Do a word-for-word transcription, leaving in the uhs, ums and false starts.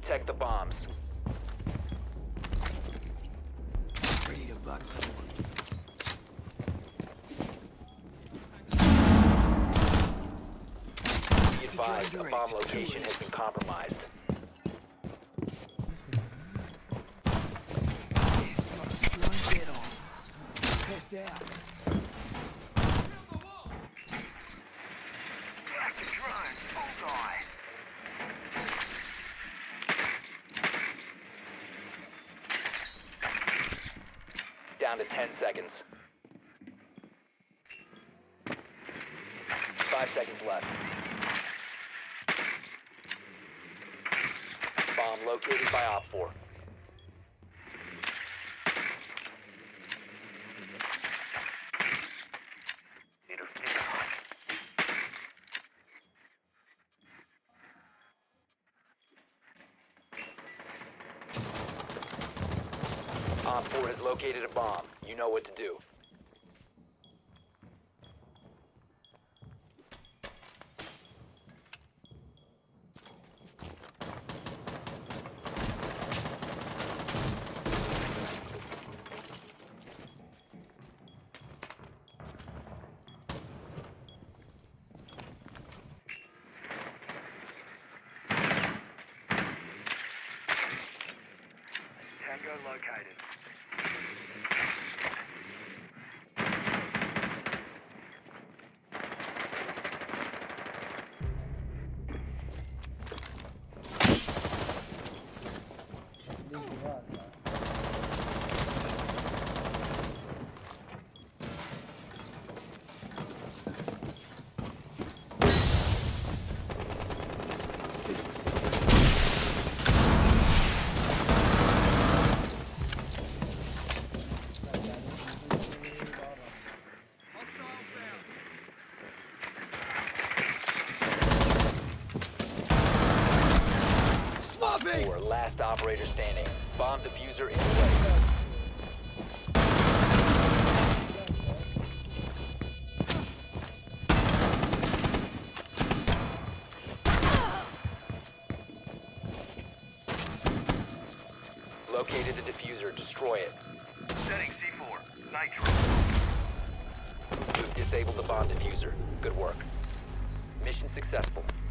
Protect the bombs. Ready to buck someone. Be advised, a bomb location has been compromised. Yes, must have blown dead on. Passed out. Active drone, bullseye. Down to ten seconds. Five seconds left. Bomb located by Op four. Op four has located a bomb. You know what to do. Tango located. Four, last operator standing. Bomb diffuser in place. Located the diffuser. Destroy it. Setting C four. Nitro. You've disabled the bomb diffuser. Good work. Mission successful.